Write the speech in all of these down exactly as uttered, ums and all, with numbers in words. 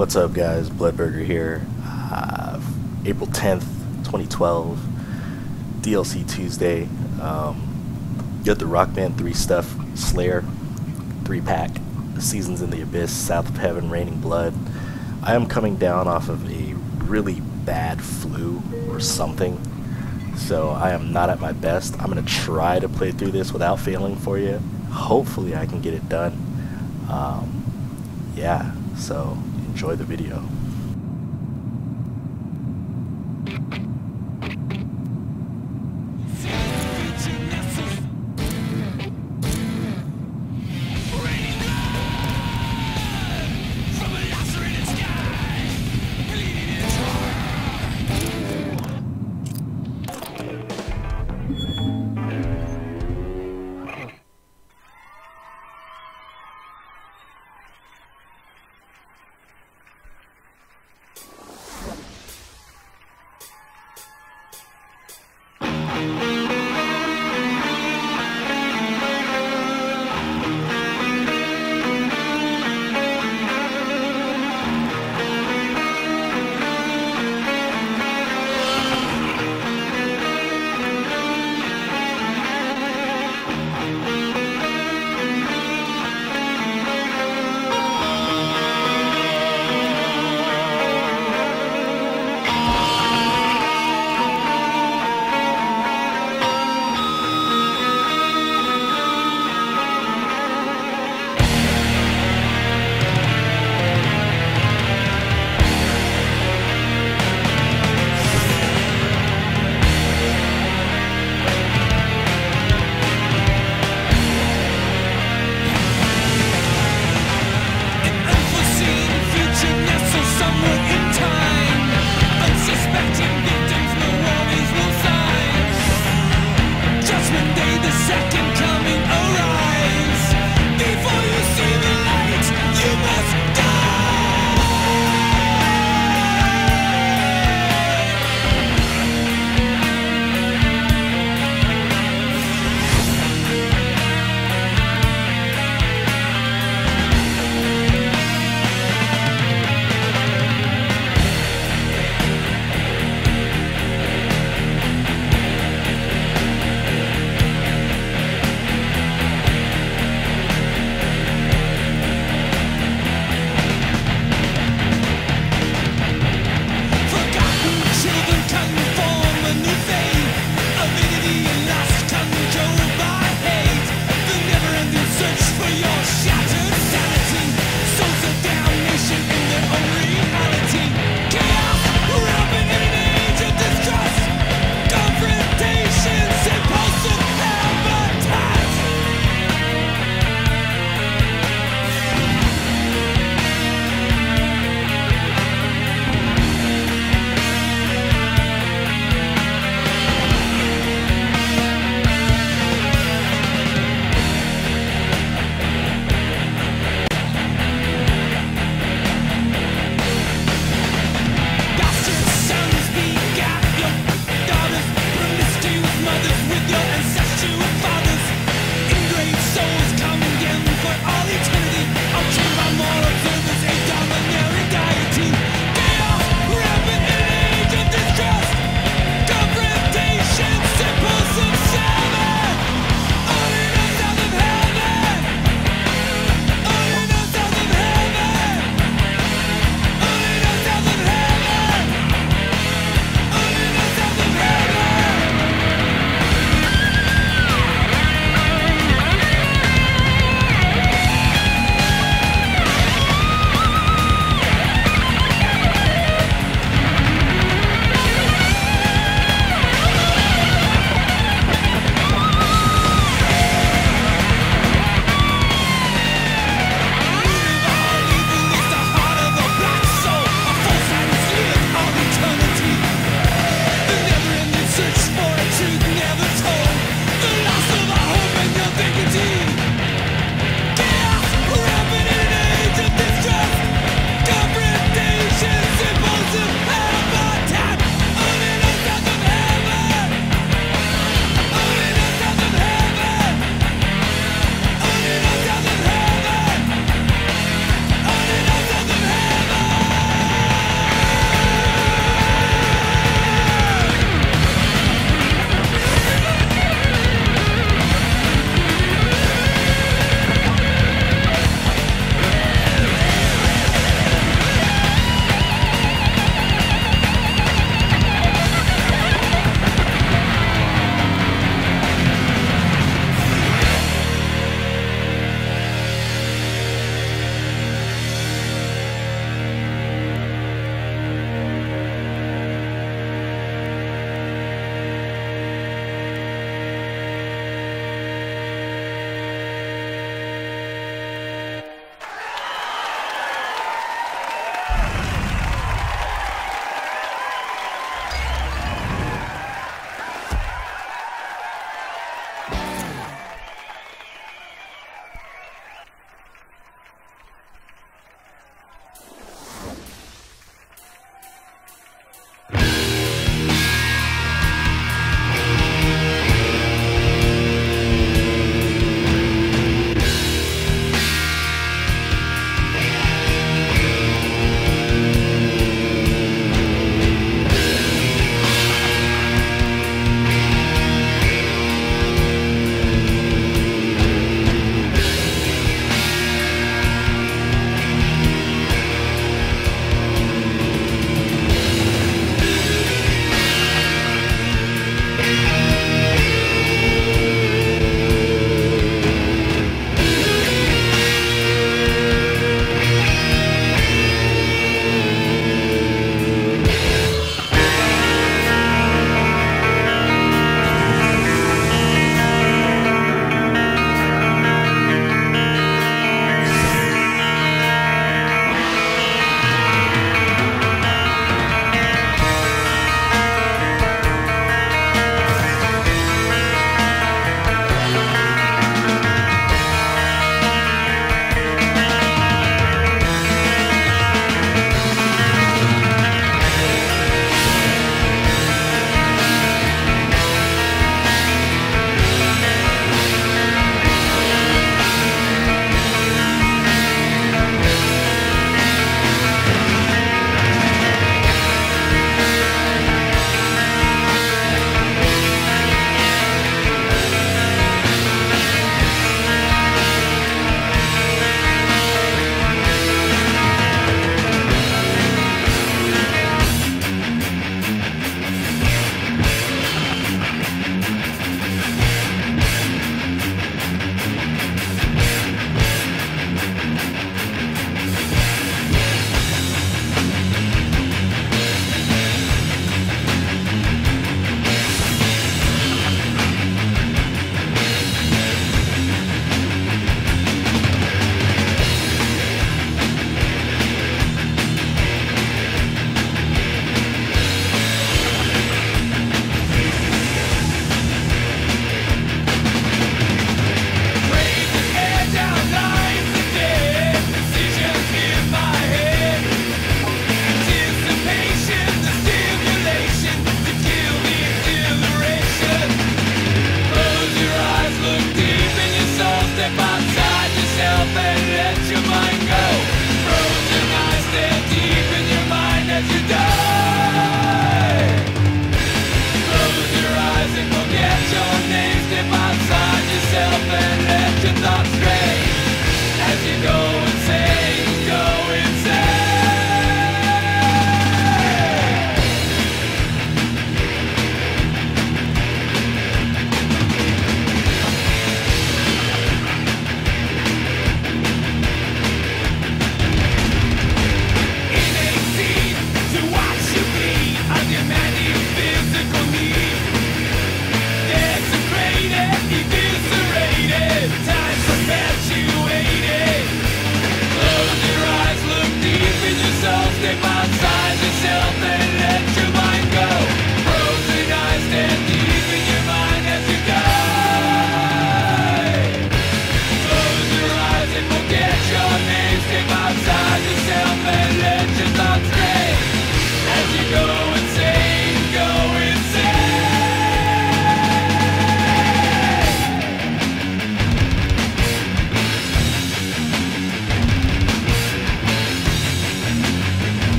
What's up, guys? Bloodburger here. Uh, April tenth, twenty twelve, D L C Tuesday. Um, got the Rock Band three stuff, Slayer, three pack, Seasons in the Abyss, South of Heaven, Raining Blood. I am coming down off of a really bad flu or something, so I am not at my best. I'm going to try to play through this without failing for you. Hopefully I can get it done. Um, yeah, so enjoy the video.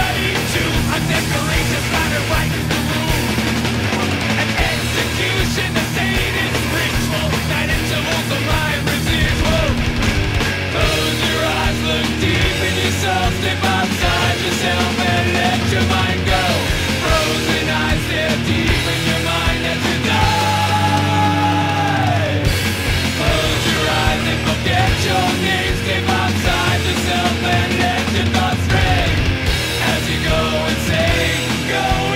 ready to undecorate the matter right is the rule. An execution, a sadist ritual, night intervals of my residual. Close your eyes, look deep in your soul, step outside yourself and let your mind go. Frozen eyes stare deep in your mind as you die. Close your eyes and forget your name, step outside yourself and let your thoughts stray. As you go insane, go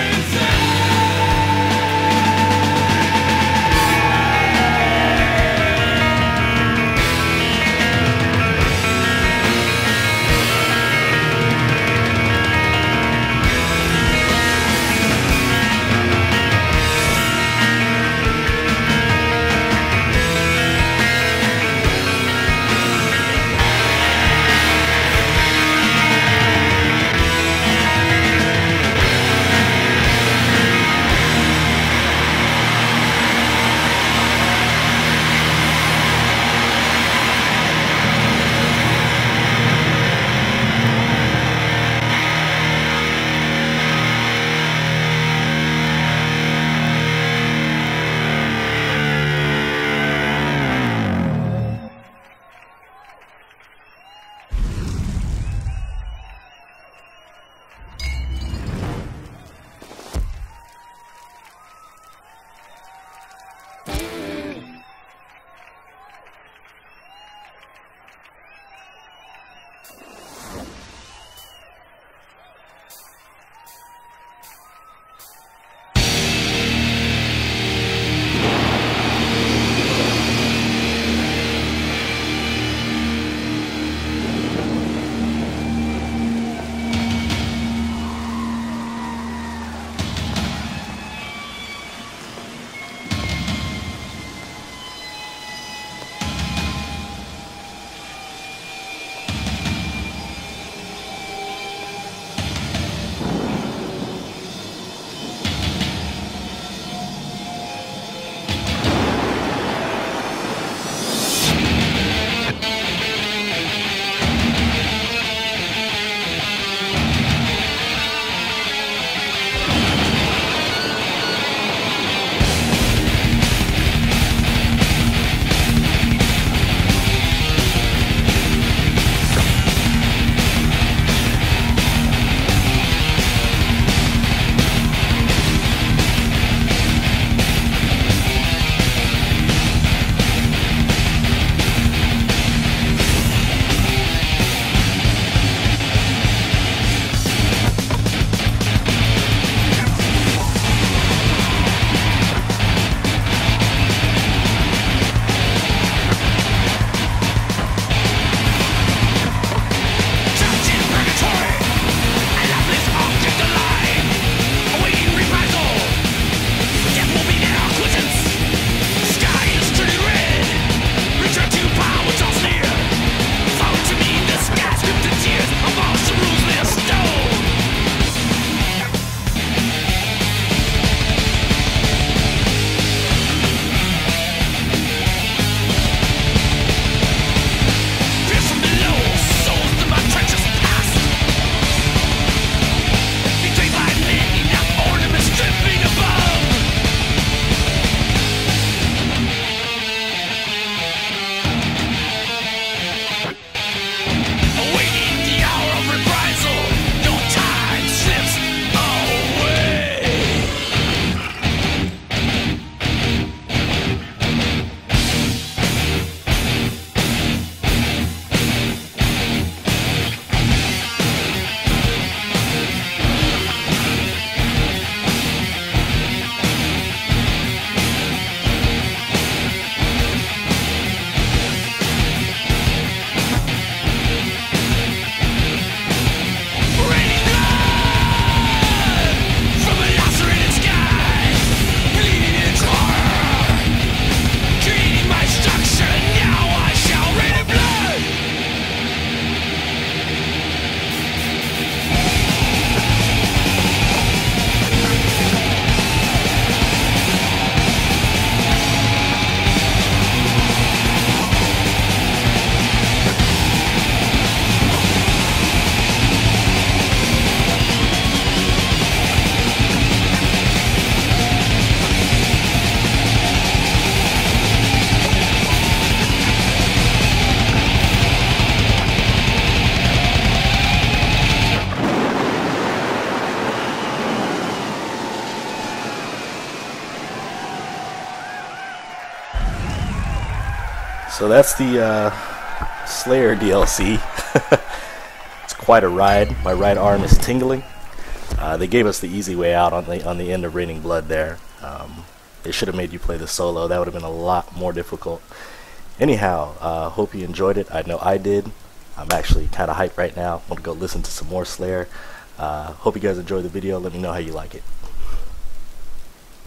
So that's the uh, Slayer D L C. It's quite a ride. My right arm is tingling. Uh, they gave us the easy way out on the on the end of Raining Blood there. Um, they should have made you play the solo. That would have been a lot more difficult. Anyhow, uh, hope you enjoyed it. I know I did. I'm actually kind of hyped right now. Want to go listen to some more Slayer. Uh, hope you guys enjoyed the video. Let me know how you like it.